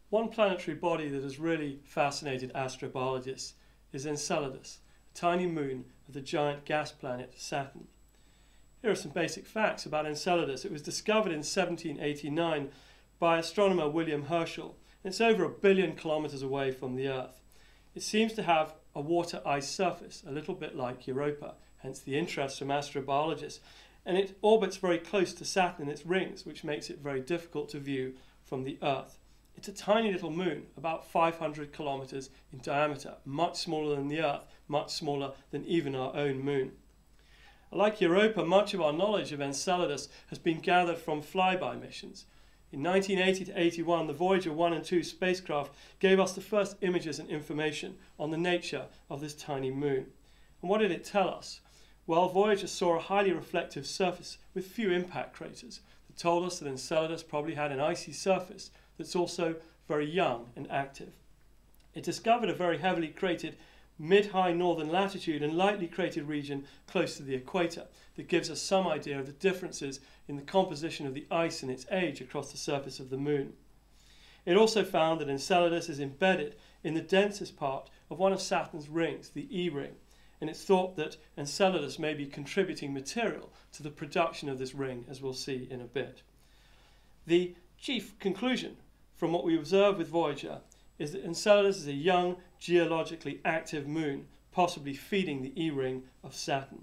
One planetary body that has really fascinated astrobiologists is Enceladus, a tiny moon of the giant gas planet Saturn. Here are some basic facts about Enceladus. It was discovered in 1789 by astronomer William Herschel. It's over 1 billion kilometers away from the Earth. It seems to have a water-ice surface, a little bit like Europa, hence the interest from astrobiologists. And it orbits very close to Saturn in its rings, which makes it very difficult to view from the Earth. It's a tiny little moon, about 500 kilometers in diameter, much smaller than the Earth, much smaller than even our own moon. Like Europa, much of our knowledge of Enceladus has been gathered from flyby missions. In 1980 to 81, the Voyager 1 and 2 spacecraft gave us the first images and information on the nature of this tiny moon. And what did it tell us? Well, Voyager saw a highly reflective surface with few impact craters that told us that Enceladus probably had an icy surface that's also very young and active. It discovered a very heavily cratered mid-high northern latitude and lightly cratered region close to the equator that gives us some idea of the differences in the composition of the ice and its age across the surface of the moon. It also found that Enceladus is embedded in the densest part of one of Saturn's rings, the E ring, and it's thought that Enceladus may be contributing material to the production of this ring, as we'll see in a bit. The chief conclusion from what we observe with Voyager is that Enceladus is a young, geologically active moon, possibly feeding the E-ring of Saturn.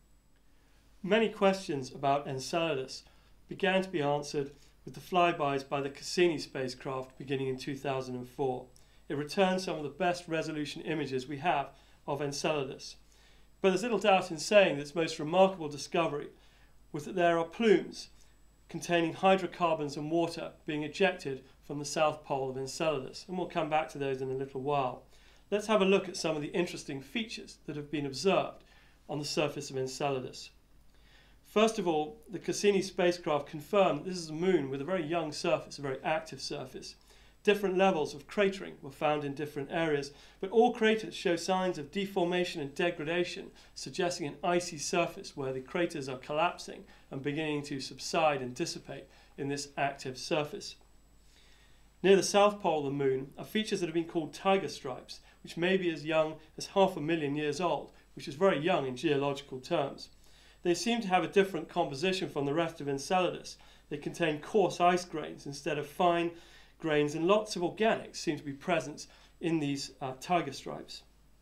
Many questions about Enceladus began to be answered with the flybys by the Cassini spacecraft beginning in 2004. It returned some of the best resolution images we have of Enceladus. But there's little doubt in saying that its most remarkable discovery was that there are plumes containing hydrocarbons and water being ejected from the south pole of Enceladus, and we'll come back to those in a little while. Let's have a look at some of the interesting features that have been observed on the surface of Enceladus. First of all, the Cassini spacecraft confirmed that this is a moon with a very young surface, a very active surface. Different levels of cratering were found in different areas, but all craters show signs of deformation and degradation, suggesting an icy surface where the craters are collapsing and beginning to subside and dissipate in this active surface. Near the south pole of the moon are features that have been called tiger stripes, which may be as young as 500,000 years old, which is very young in geological terms. They seem to have a different composition from the rest of Enceladus. They contain coarse ice grains instead of fine grains, and lots of organics seem to be present in these tiger stripes.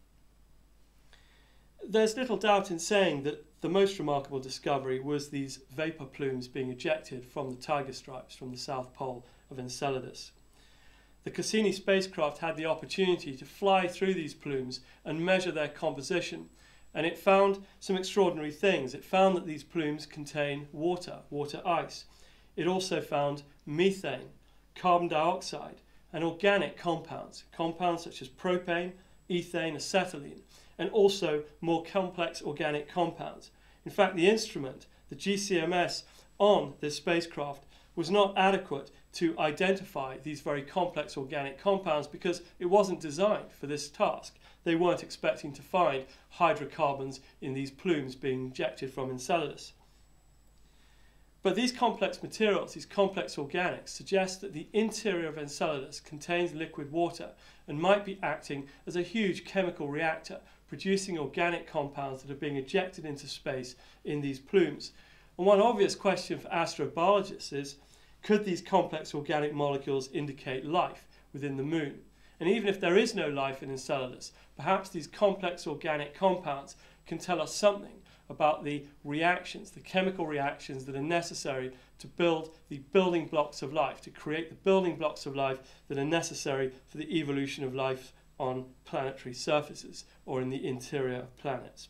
There's little doubt in saying that the most remarkable discovery was these vapor plumes being ejected from the tiger stripes from the south pole of Enceladus. The Cassini spacecraft had the opportunity to fly through these plumes and measure their composition, and it found some extraordinary things. It found that these plumes contain water ice. It also found methane, carbon dioxide, and organic compounds such as propane, ethane, acetylene, and also more complex organic compounds. In fact, the instrument, the GCMS on this spacecraft, was not adequate to identify these very complex organic compounds because it wasn't designed for this task. They weren't expecting to find hydrocarbons in these plumes being ejected from Enceladus. But these complex materials, these complex organics, suggest that the interior of Enceladus contains liquid water and might be acting as a huge chemical reactor, producing organic compounds that are being ejected into space in these plumes. And one obvious question for astrobiologists is, could these complex organic molecules indicate life within the moon? And even if there is no life in Enceladus, perhaps these complex organic compounds can tell us something about the reactions, the chemical reactions that are necessary to build the building blocks of life, to create the building blocks of life that are necessary for the evolution of life on planetary surfaces or in the interior of planets.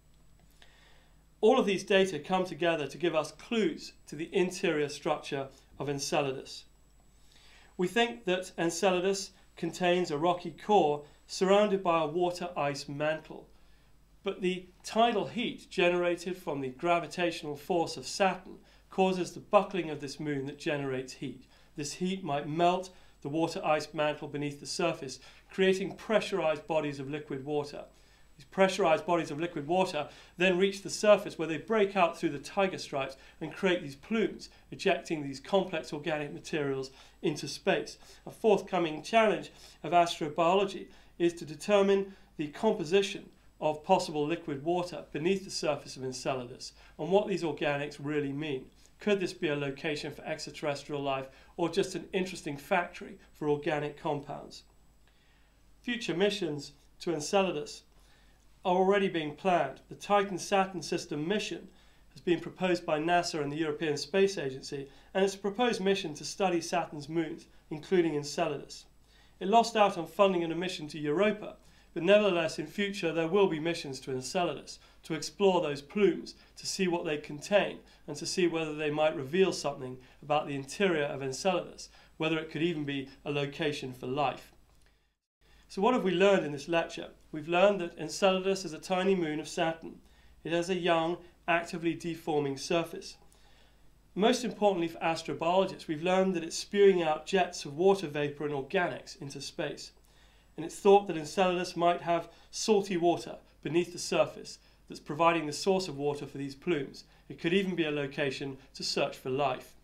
All of these data come together to give us clues to the interior structure of Enceladus. We think that Enceladus contains a rocky core surrounded by a water-ice mantle. But the tidal heat generated from the gravitational force of Saturn causes the buckling of this moon that generates heat. This heat might melt the water-ice mantle beneath the surface, creating pressurized bodies of liquid water. These pressurized bodies of liquid water then reach the surface where they break out through the tiger stripes and create these plumes, ejecting these complex organic materials into space. A forthcoming challenge of astrobiology is to determine the composition of possible liquid water beneath the surface of Enceladus and what these organics really mean. Could this be a location for extraterrestrial life or just an interesting factory for organic compounds? Future missions to Enceladus are already being planned. The Titan-Saturn system mission has been proposed by NASA and the European Space Agency, and it's a proposed mission to study Saturn's moons, including Enceladus. It lost out on funding and a mission to Europa, but nevertheless in future there will be missions to Enceladus to explore those plumes, to see what they contain, and to see whether they might reveal something about the interior of Enceladus, whether it could even be a location for life. So what have we learned in this lecture? We've learned that Enceladus is a tiny moon of Saturn. It has a young, actively deforming surface. Most importantly for astrobiologists, we've learned that it's spewing out jets of water vapor and organics into space. And it's thought that Enceladus might have salty water beneath the surface that's providing the source of water for these plumes. It could even be a location to search for life.